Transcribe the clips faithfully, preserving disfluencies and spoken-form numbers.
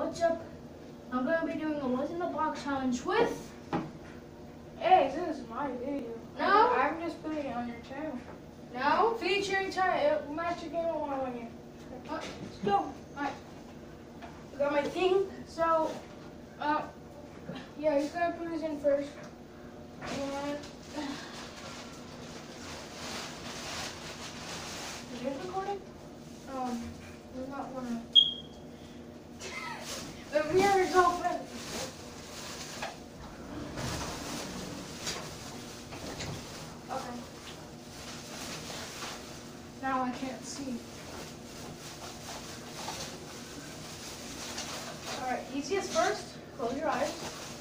what's up? I'm gonna be doing a what's in the box challenge with. Hey, this is my video. No, I'm just putting it on your channel. No, Featuring time, Master Game on one again. let's go. Alright, I got my thing. So, uh, yeah, he's gonna put his in first. And is yours recording? Um, there's not one. The mirror is open. Okay. Now I can't see. Alright, easiest first. Close your eyes.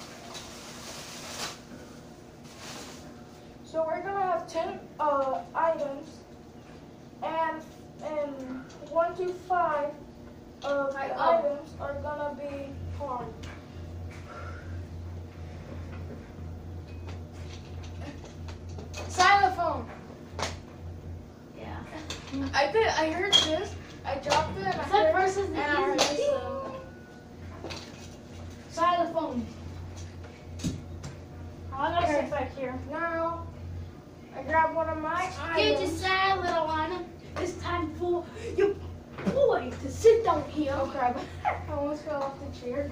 So we're gonna have ten uh, items, and and one to five of the I, oh. items are gonna be hard. Xylophone. Yeah. I did. I heard this. I dropped it. And I That heard, versus and I heard the this. easy. Xylophone. Oh, I gotta Okay. sit back here. Now I grab one of my Get items. aside, little one. It's time for your boy to sit down here. Oh crap! I almost fell off the chair.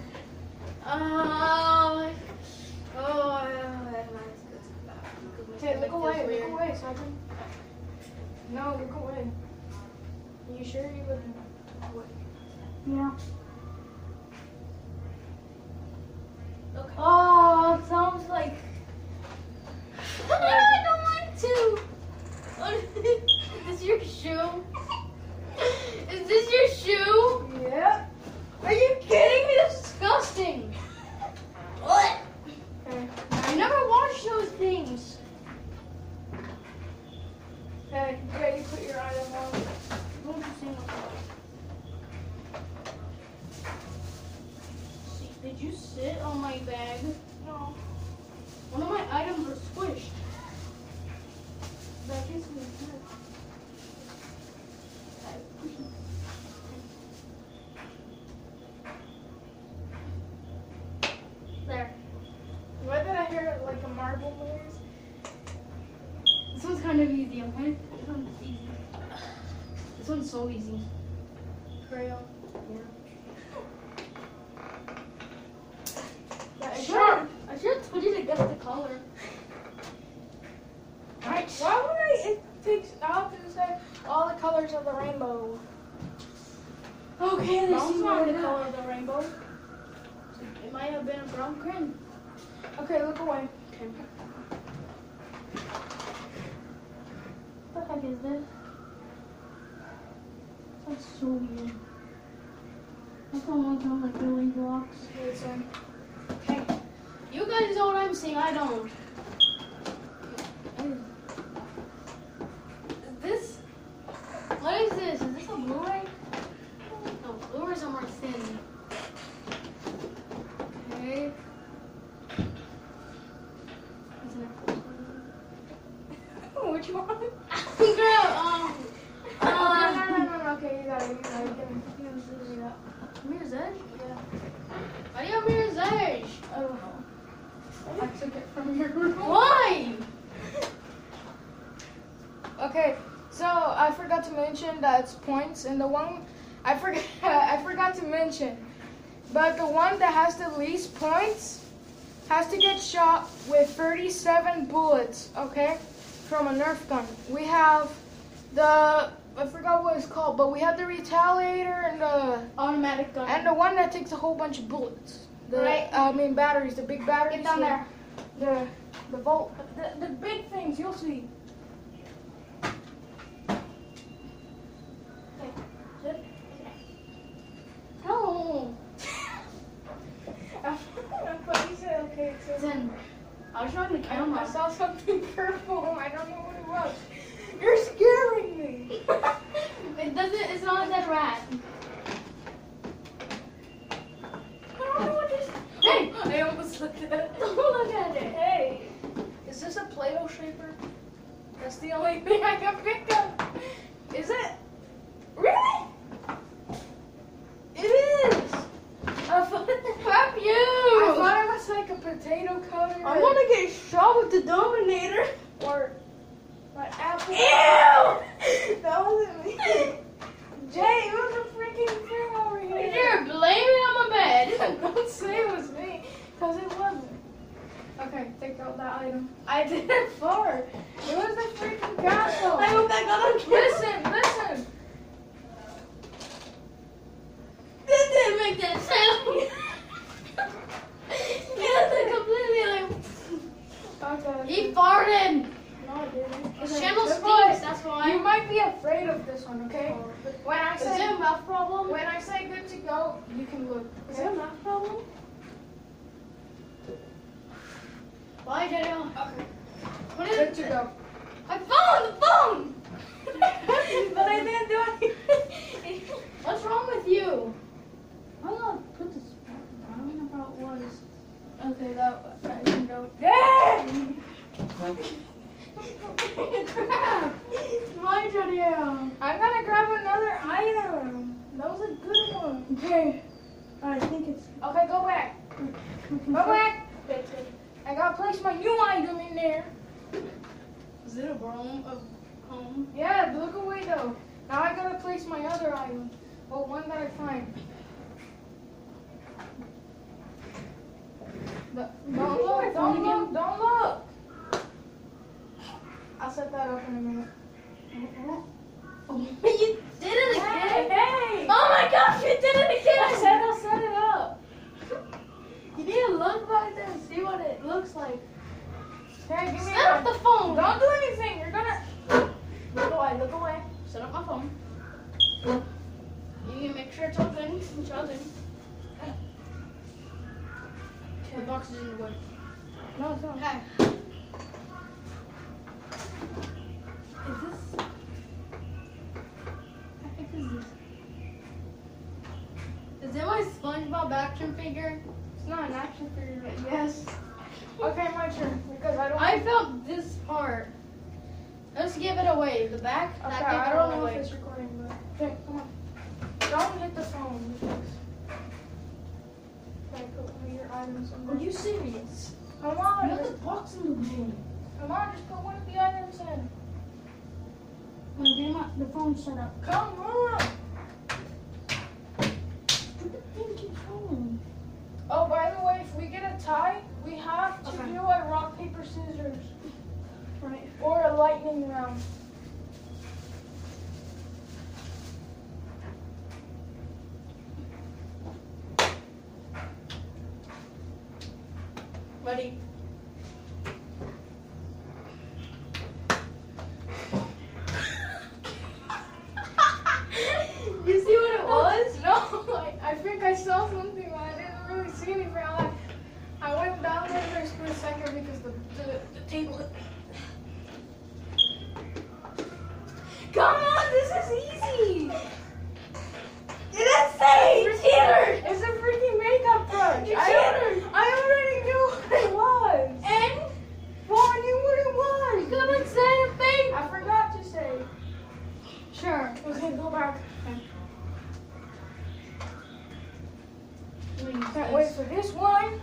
Oh, oh, that's good. Hey, look away, look away, so I can. No, look away. Are you sure you wouldn't? Yeah. Okay. Oh, it sounds like. I don't want to. Is this your shoe? Is this your shoe? Yep. Are you kidding me? That's disgusting. What? Okay. I never watched those things. Okay, you ready to put your item on? What was you saying? See, did you sit on my bag? No. One of my items are squished. That is me. There. Why did I hear like a marble noise? This one's kind of easy, okay? This one's easy. This one's so easy. Crayon. Yeah. That is Sure. sharp. I should have told you to guess the color. Alright. Why would I? It takes. I have to say all the colors of the rainbow. Okay, let's Mom's see not what the it color of the rainbow. It might have been a brown crayon. Okay, look away. Okay. What the heck is this? That's so weird. I don't want to like building blocks. Listen. Okay. You guys know what I'm saying, I don't. Is this? What is this? Is this a Blu-ray? No, Blu-rays are more thin. Okay. Isn't it? Which one? Girl, um, no, uh, no, no, no, no. Okay, you got it. You got it. Give me, give me, give me that. Mirror's Edge? Yeah. Why do you have Mirror's Edge? I don't know. I took it from your room. Why? Okay, so I forgot to mention that it's points, and the one I forgot I forgot to mention, but the one that has the least points has to get shot with thirty-seven bullets. Okay, from a Nerf gun. We have the I forgot what it's called, but we have the Retaliator and the Automatic gun. and the one that takes a whole bunch of bullets. The Right. I mean batteries, the big batteries. Get down yeah. there. The the volt, the, the big things. You'll see. No. I thought you said okay. So Then, I was trying to I, camera. I saw something purple. I don't know what it was. You're scaring me. It doesn't, it's not a dead rat. I don't know what this. Hey! I almost looked at it. Don't look at it. Hey, is this a Play-Doh shaper? That's the only thing I can pick up. Is it? Really? It is. A When I Is say it a mouth problem? when I say good to go, you can look. Is it a mouth problem? Why did I? Okay. What is Good it? to go. My phone! The phone! But I didn't do anything. What's wrong with you? I'm gonna put this back. I don't know how it was. Okay, that I can go. Dang! Crap! My turn. I'm gonna grab another item. That was a good one. Okay. I think it's. Okay, go back. Go back. I gotta place my new item in there. Is it a room of home? Yeah, look away though. Now I gotta place my other item. Well, one that I find. The- Don't look, don't look, don't look. I'll set that up in a minute. Oh, you did it Hey, again! hey! Oh my gosh, you did it again! I said I'll set it up. You need to look back there and see what it looks like. Hey, give me Set up that. the phone! Don't do anything. You're gonna look away. Look away. Set up my phone. You can make sure it's open and charging. The box is in the way. No, it's not. Okay. Is this? I think this is. Is it my SpongeBob action figure? It's not an action figure, but yes. Okay, my turn. Because I don't. I felt this part. Let's give it away. The back. Okay, that I give it don't know away. if it's recording, but okay, come on. Don't hit the phone. Because... Okay, put one of your items in there. Are you serious? Come on. Another Just, box in the room. come on, just put one of the items in. I'm getting my, the phone set up. Come on. Stupid thing keeps falling. Oh, by the way, if we get a tie, we have to Okay. do a rock, paper, scissors. Right. Or a lightning round. Ready? You see what it was? No, I, I think I saw something, but I didn't really see anything. I, like, I went down there for a split second because the, the, the table. Come on, this is easy. You didn't say you cheater. It's a freaking makeup brush. You I, cheater. I already knew what it was. And Well, I knew what it was. you couldn't say a thing. I forgot to say. Sure. Okay, go back. Can't wait for this one.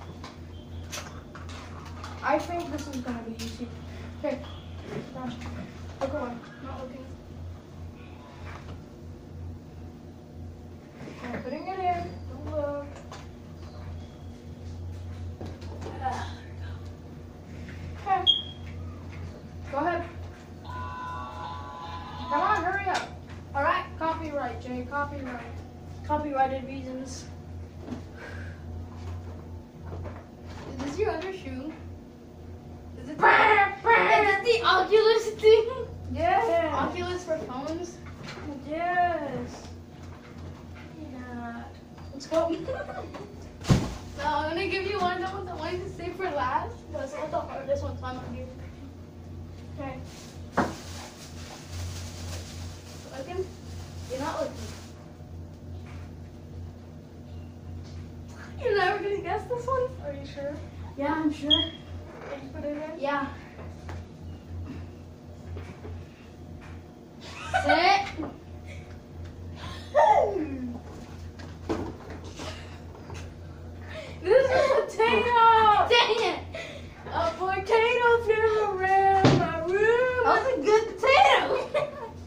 I think this is gonna be easy. Okay. Done. Look away. Not looking. I'm putting it in. Don't look. Okay. Go ahead. Come on, hurry up. All right. Copyright, Jay. Copyright. Copyrighted reasons. Is this your other shoe? Is it the, is it the Oculus thing? Yeah. Oculus for phones? Yes. Yeah. Let's go. So I'm gonna give you one of the ones I wanted to save for last. But it's not the hardest one, so I'm gonna give you. Okay. Looking? You're not looking. You're never gonna guess this one? Are you sure? Yeah, I'm sure. Did you put it in? Yeah. Sit. This is a potato! Dang it! A potato flew around my room. That was a good potato.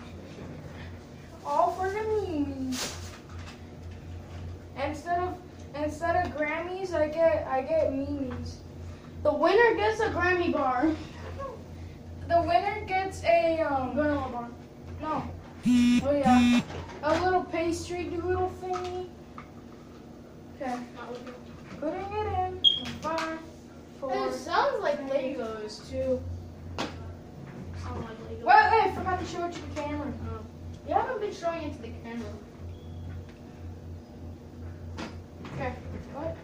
All for the memes. Instead of instead of Grammys, I get I get memes. The winner gets a Grammy bar. The winner gets a um Granola bar. no. Oh yeah. A little pastry doodle thingy. Okay. Not looking. Putting it in. Five, four, It sounds like Legos. two. Sound like Legos. Wait, wait, I forgot to show it to the camera. Oh. You haven't been showing it to the camera. Okay. What?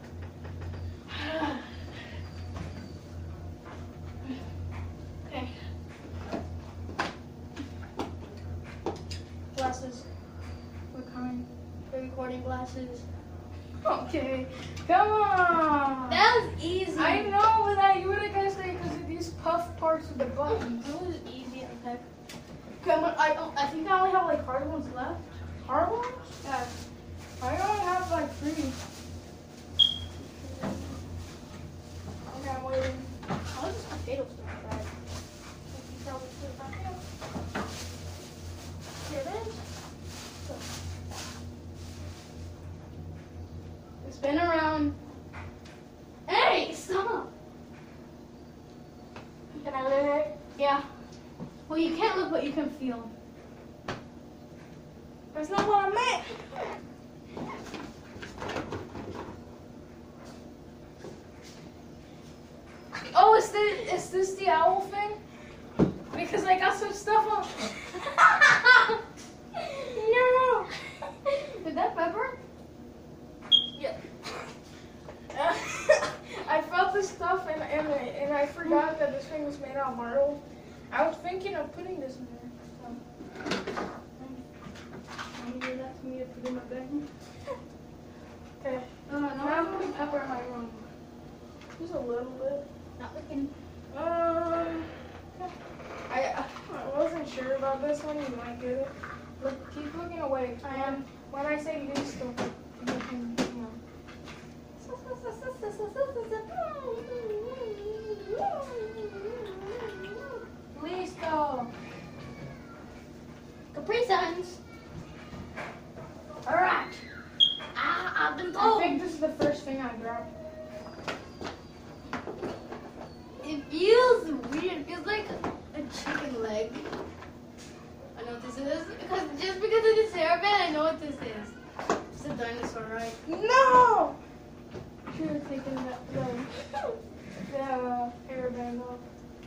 Okay. Glasses. What kind? The recording glasses. Okay. Come on. That was easy. I know, but I, you would have guessed it because of these puff parts of the buttons. That was easy as heck. Okay, I'm gonna, I, oh, I think I only have like hard ones left. Hard ones? Yeah. I only have like three. Okay, I'm waiting. How is this potato still fried? You can tell it's still fried. Here it is. Spin around. Hey, stop! Can I live it? Yeah. Well, you can't look, but you can feel. That's not what I meant. Oh, is this, is this the owl thing? Because I got some stuff on. No! Is that pepper? Yeah. I felt this stuff and, and, and I forgot that this thing was made out of marble. I was thinking of putting this in there. So. Can you do that to me to put in my bag? Okay. No, no, Now I'm no. putting pepper in my room. Just a little bit. Not looking. Um, I I wasn't sure about this one. You might get it. Look, keep looking away. I am. When I say least, don't you can, you know. Listo. Capri Suns. Alright. Ah, I've been I told. think this is the first thing I grabbed. It feels weird. It feels like a chicken leg. I know what this is. Because just because of this hairband, I know what this is. It's a dinosaur, right? No! Should have taken that the, the uh, hairband off.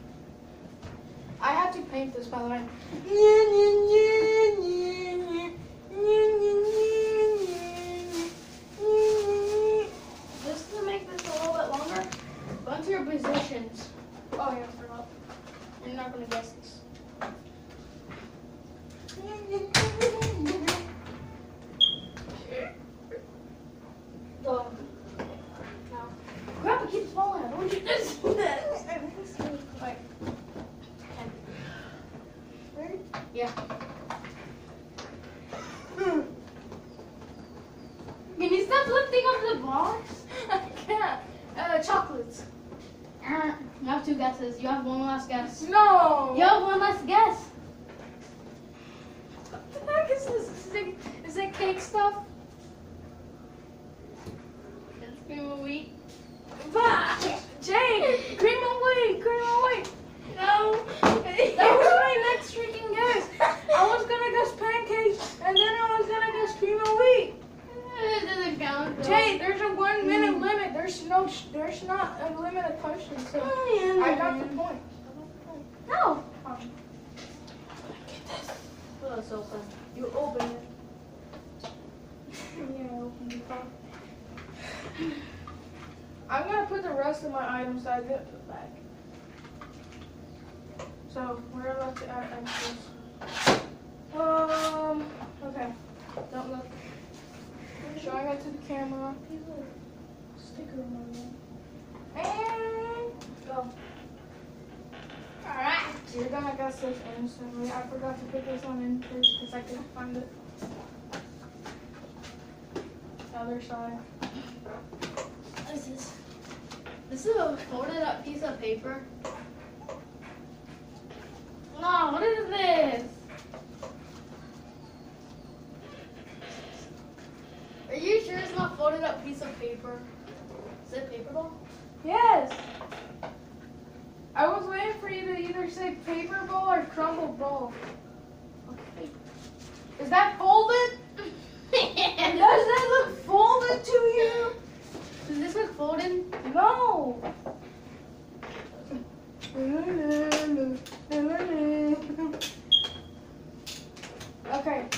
I had to paint this, by the way. Just to make this a little bit longer, go into your positions. Oh, yeah, I forgot. You're not going to guess this. Go. Now. Grandpa keeps falling. I don't want you to do that. Like, ten. Ready? Yeah. Can you stop lifting up the box? I can't. Uh, chocolates. Uh, You have two guesses. You have one last guess. No! You have one last guess. What the heck is this? Is it, is it cake stuff? It's cream of wheat. Bah! Jake! Cream of wheat! Cream of wheat! No. That was my next freaking guess. I was gonna guess pancakes, and then I was gonna guess cream of wheat. It doesn't count. though. Jay, there's a one minute limit. There's no, there's not a limit of questions. So I got the point. No. Um, Get this. Oh, it's open. You open it. yeah, I opened the top. I'm gonna put the rest of my items that I didn't put back. So we're allowed to add extras. Um. Okay. Don't look. Showing it to the camera. Sticker on it. And go. Alright. You're gonna guess this instantly. I forgot to put this one in first because I couldn't find it. The other side. What is this? This is a folded up piece of paper. No, what is this? Are you sure it's not folded up piece of paper? Is it paper ball? Yes. I was waiting for you to either say paper ball or crumbled ball. Okay. Is that folded? Does that look folded to you? Does this look folded? No. Okay.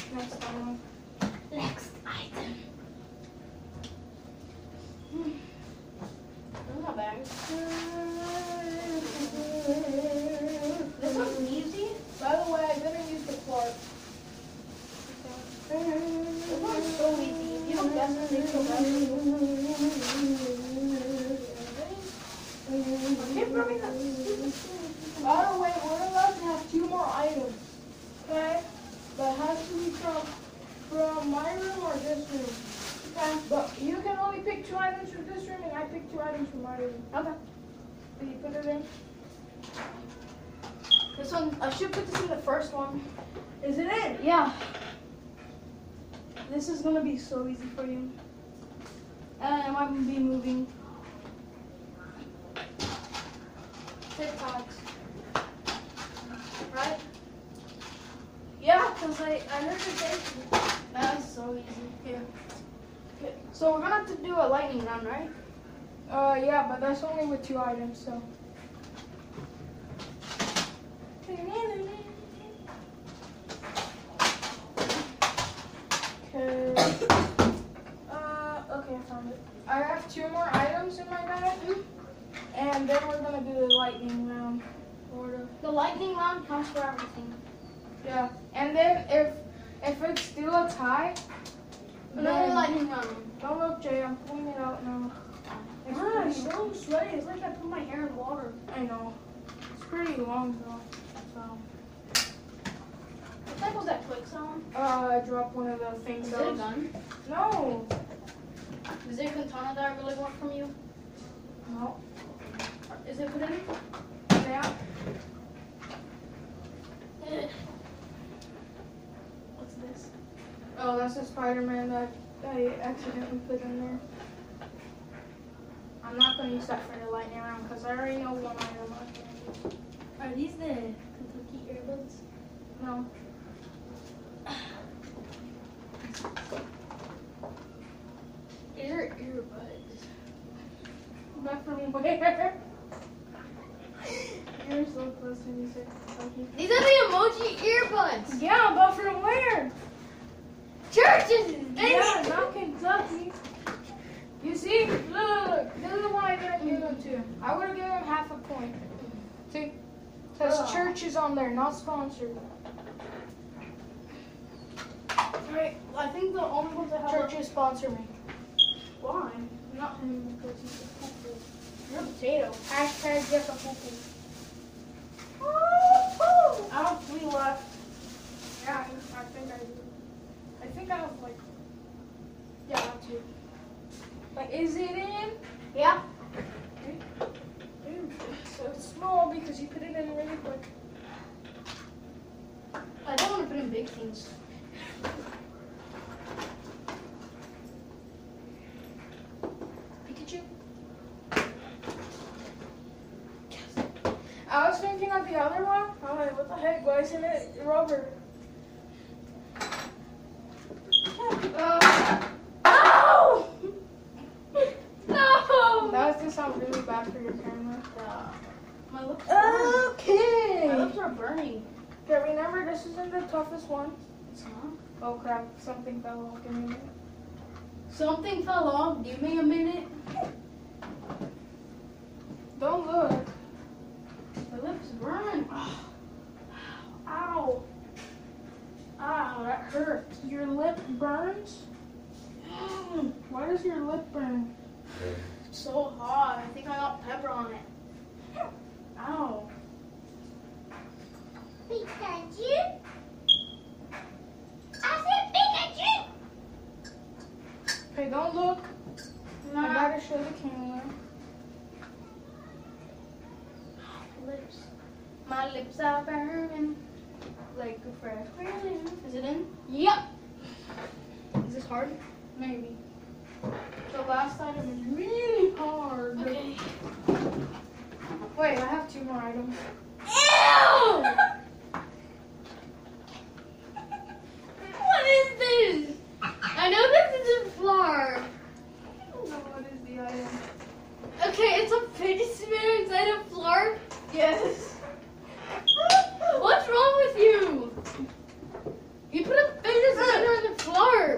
so easy. If you don't guess it, they feel bad. Keep rubbing that stupid thing. By the way, we're allowed to have two more items. Okay? But it has to be from from my room or this room. Okay? But you can only pick two items from this room, and I pick two items from my room. Okay. Did you put it in? This one, I should put this in the first one. Is it in? Yeah. This is gonna be so easy for you. And I might be moving. TikToks. Right? Yeah, because I, I heard it say. That's so easy. Yeah. Okay. So we're gonna have to do a lightning round, right? Uh, yeah, but that's only with two items, so. Okay. Uh, okay, I found it. I have two more items in my bag, and then we're gonna do the lightning round. Sort of. The lightning round counts for everything. Yeah, and then if if it's still a tie, Another then lightning round. don't look, Jay. I'm pulling it out now. It's Ah, pretty, it's so sweaty. It's like I put my hair in water. I know. It's pretty long though. So. What type was that quick sound? Uh, I dropped one of the things. Is that it a was- gun? No. Is it a katana that I really want from you? No. Is it put in? Yeah. What's this? Oh, that's a Spider-Man that I accidentally put in there. I'm not gonna use that for the lightning round because I already know one item I'm gonna use. Are these the Kentucky earbuds? No. Ear earbuds. Back from where? You're so close when you said Kentucky. These are the emoji earbuds. Yeah, but from where? Churches. They Yeah, not Kentucky. You see? Look, look, look. This is the one I didn't give him to. I would have given him half a point. See? Says Oh. church is on there, not sponsored. Right. I think the only ones I have. Churches sponsor me. Why? Not him because he's a poo-poo. You're a potato. Hashtag just a poo-poo. I have three left. Yeah, I I think I do. I think I have like, yeah, I have two. Like, is it in? Yeah. So it's small because you put it in really quick. I don't want to put in big things. Pikachu. I was thinking of the other one. I'm like, what the heck? Why isn't it rubber? Uh, no! No! That was gonna sound really bad for your camera. Uh, my lips are Okay. My lips are burning. Okay, remember this isn't the toughest one. It's not. Oh crap! Something fell off. Give me a minute. Something fell off. Give me a minute. Don't look. My lips burn. Ow. Ow, that hurts. Your lip burns. Why does your lip burn? It's so hot. I think I got pepper on it. Ow. Pikachu? I said Pikachu! Okay, don't look. I Nah. gotta show the camera. Lips. My lips are burning. Like a fresh. Is it in? Yep. Is this hard? Maybe. The last item is really hard. Okay. Wait, I have two more items. Ew! What is this? I know this is a flower. I don't know what is the item. Okay, it's a fidget spinner inside a flower. Yes. What's wrong with you? You put a fidget spinner in the flower.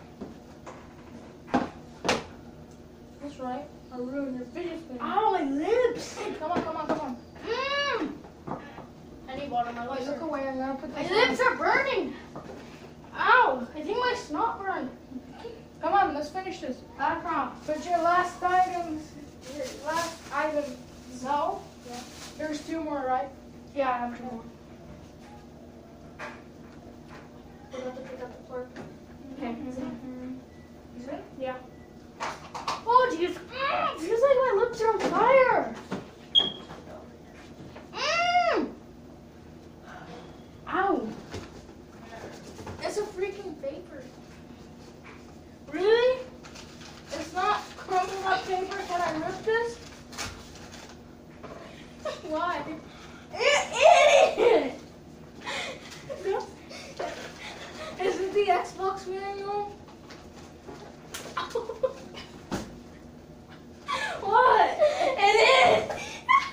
That's right. I ruined your fidget spinner. Ow, my lips. Come on, come on, come on. Mm. I need water. let's finish this. Not a problem. Put your last items, your last item. No. Yeah. There's two more, right? Yeah, I have two more. Forgot to pick up the plug. Okay. Mm-hmm. Is it? Yeah. Oh, jeez. Mm, feels like my lips are on fire. Mm. Ow. It's a freaking paper. Really? It's not crumpled up paper. Can I rip this? Why? Idiot! Is it the Xbox manual? What? It is!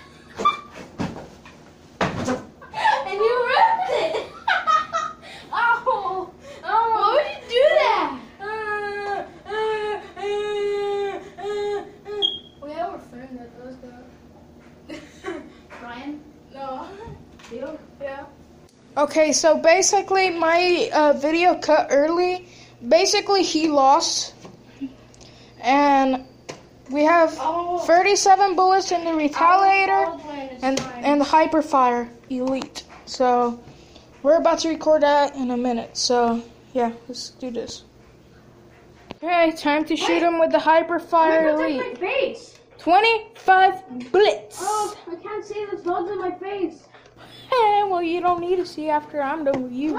And you ripped it! Ow! Why would you do that? Uh, uh, uh, uh, uh. We have a friend that does that. Brian? No. You? Yeah. Okay, so basically my uh, video cut early. Basically he lost. And we have Oh. thirty-seven bullets in the retaliator I'll play this and time. and the hyperfire elite. So we're about to record that in a minute. So yeah, let's do this. Okay, time to shoot him with the hyperfire Protect elite. my face! twenty-five bullets. Oh, I can't see the bugs in my face. Hey, well, you don't need to see after I'm done with you.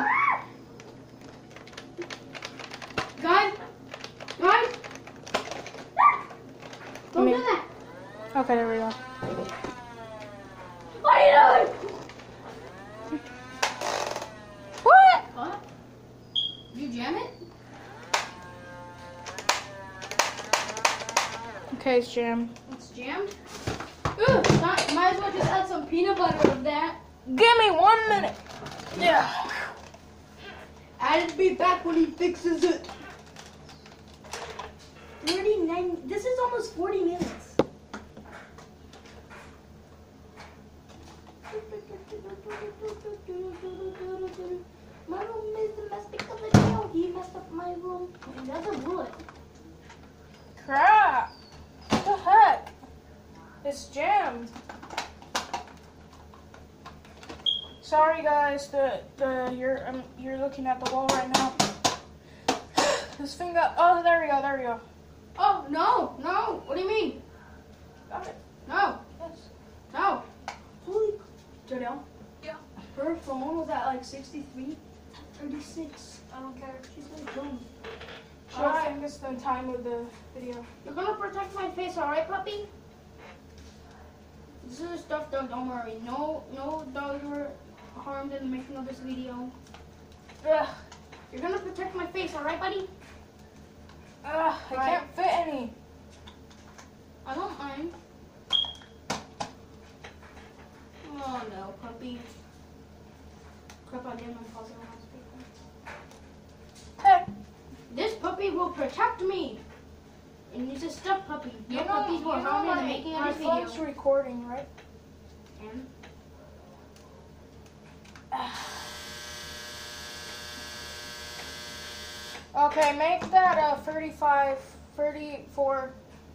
Guys! Guys! Don't Me. do that! Okay, there we go. What are you doing? What? What? You jam it? Okay, it's jammed. It's jammed? Ooh, not, might as well just add some peanut butter of that. Give me one minute. Yeah. I'll be back when he fixes it. thirty-nine, this is almost forty minutes. My room is the mess because of Joe. He messed up my room. And that's a bullet. Crap. What the heck? It's jammed. Sorry, guys. The the you're um, you're looking at the wall right now. This thing got. Oh, there we go. There we go. Oh, no, no. What do you mean? Got it. No, Yes. no. Holy, Jodelle. Yeah. Her phone was at like sixty-three, thirty-six. I don't care. She's gonna kill me. Sure, I think it's the time of the video. You're gonna protect my face, alright, puppy? This is stuff, don't, don't worry. No, no dogs were harmed in the making of this video. Ugh. You're gonna protect my face, alright, buddy? Ugh, I Right. can't fit any. I don't mind. Oh no, puppy. Crap, I didn't unpause it on speaker. Hey. This puppy will protect me. And it's a stuffed puppy. No puppies were harmed in the making my of this phone's video. recording, right? And Okay, make that uh, thirty-five, thirty-four.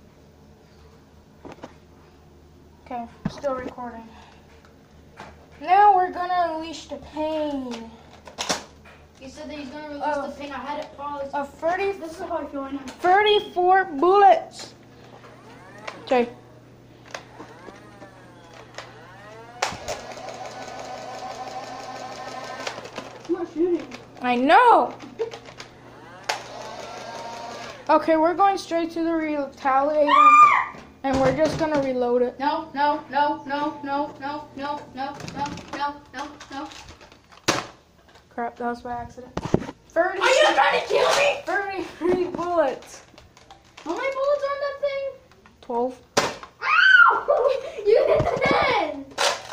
Okay, still recording. Now we're gonna unleash the pain. he said that he's gonna release Oh. the pin. I had it paused. Of thirty, This is how I feel right now. thirty-four bullets. Okay. I'm not shooting. I know. Okay, we're going straight to the retaliator, and we're just gonna reload it. No, no, no, no, no, no, no, no, no, no, no, no. Crap, that was by accident. thirty, Are you trying to kill me? thirty-three bullets. How many bullets are on that thing? twelve. Ow! You hit the head!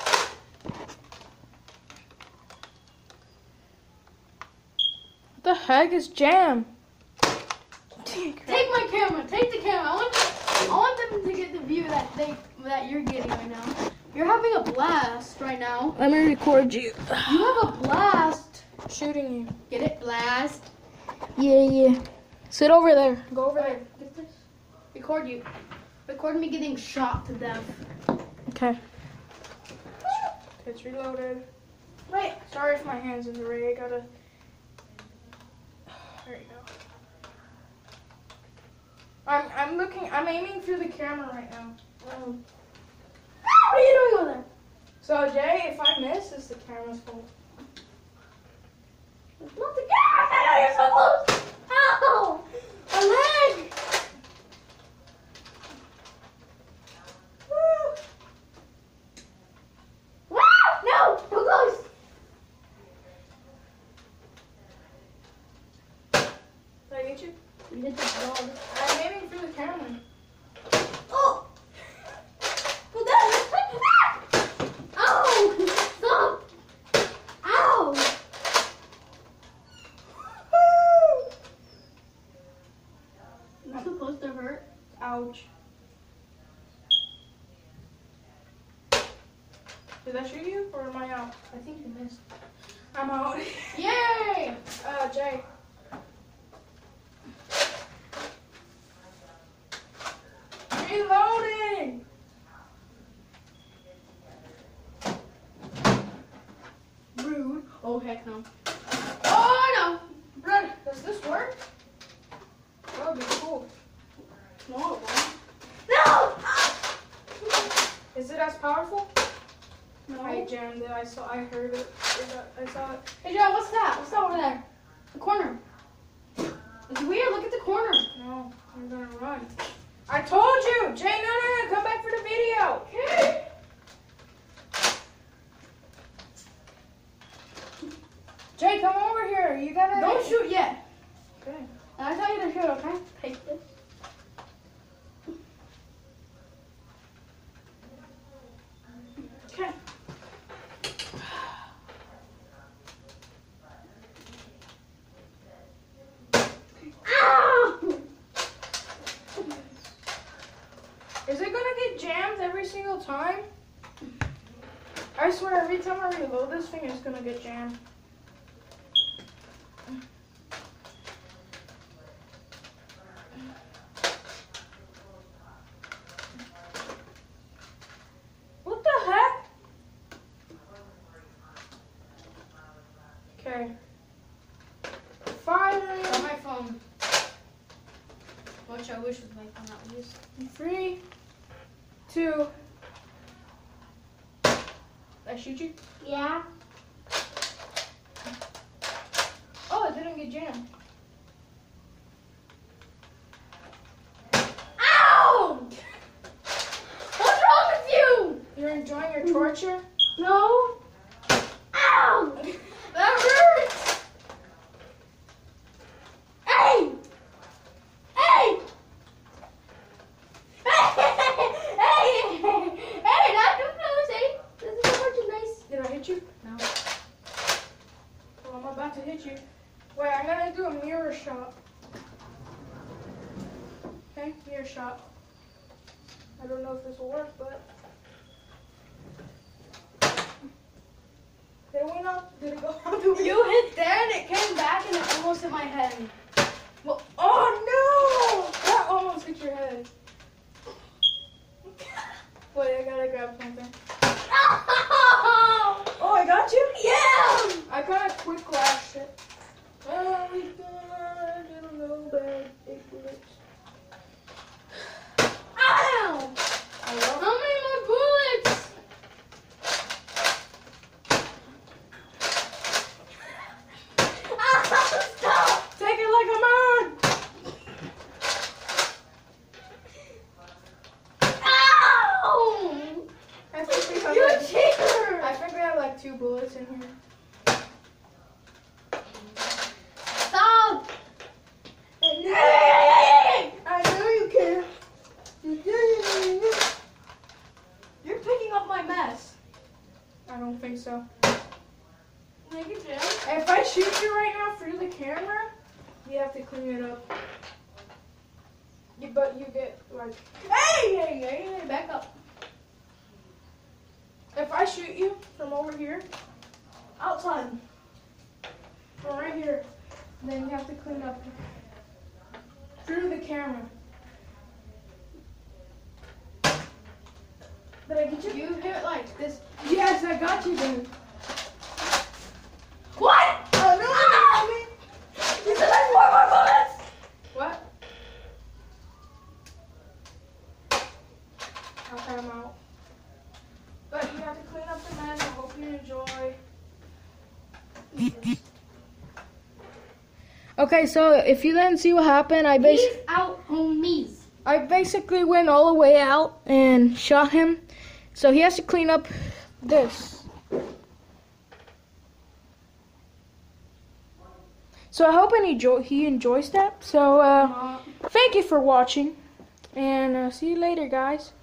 What the heck is jam? Take my camera. Take the camera. I want, I want them to get the view that they that you're getting right now. You're having a blast right now. Let me record you. You have a blast. Shooting you. Get it? Blast. Yeah, yeah. Sit over there. Go over there. Get this. Record you. Record me getting shot to death. Okay. It's reloaded. Wait. Sorry if my hand's in the way. I gotta. There you go. I'm I'm looking. I'm aiming through the camera right now. Um. What are you doing over there? So Jay, if I miss, it's the camera's fault. It's not the camera. You're so close. Ow! My leg. Woo! Wow! No! Too close. Did I get you? You hit the dog. I'm aiming through the camera. Oh! Well, that. Ow! Stop! Ow! You're supposed to hurt. Ouch. Did I shoot you or am I out? I think you missed. I'm out. Yay! Uh, Jay. Reloading! Rude. Oh, heck no. Oh, no! Brad, does this work? That would be cool. No, it won't. No! Is it as powerful? No. I jammed it. I saw. I heard it. I saw it. Hey, Joe, what's that? What's that over there? The corner. It's weird. Look at the corner. No, I'm gonna run. I told you, Jay. No, no, no. Come back for the video. Okay. Jay, come over here. You gotta. Don't shoot yet. Okay. I tell you to shoot, okay? Take this. Okay. Ow! Is it gonna get jammed every single time? I swear, every time I reload this thing, it's gonna get jammed. What the heck? Okay. Finally. On my phone. Which I wish was my phone at least. Three, two. Did I shoot you? Yeah. Oh, it didn't get jammed. Ow! What's wrong with you? You're enjoying your torture? No. Ow! That hurts. Hey! Hey! Hey! Hey! Not too close, eh? This is so much nice. Did I hit you? No. Well, I'm about to hit you. Wait, I'm gonna do a mirror shot. Okay, mirror shot. I don't know if this will work, but. Did it win up? Did it go out the You hit there and it came back and it almost hit my head. Well, oh no! That almost hit your head. Wait, I gotta grab something. Ow! Oh, I got you? Yeah! I got a quick flash it. Oh, we got a little no bad eight bullets. Ow! I love How many more bullets? Ow! Stop! Take it like a man! Ow! I think we have You like, cheater! I think we have like two bullets in here. Stop! I know you can. You're picking up my mess. I don't think so. Make it Jim. If I shoot you right now through the camera, you have to clean it up. You, but you get like, Hey, hey, hey, hey, back up. if I shoot you from over here, Outside. from right here, then you have to clean up. This. Yes, I got you then. What? Oh no! Ah! You said like four more bullets? What? I'll cut him out. But you have to clean up the mess. I hope you enjoy. Okay, so if you didn't see what happened, I Peace basically out, homies. I basically went all the way out and shot him. So he has to clean up this. So I hope he, enjoy, he enjoys that. So uh, thank you for watching. And uh, see you later, guys.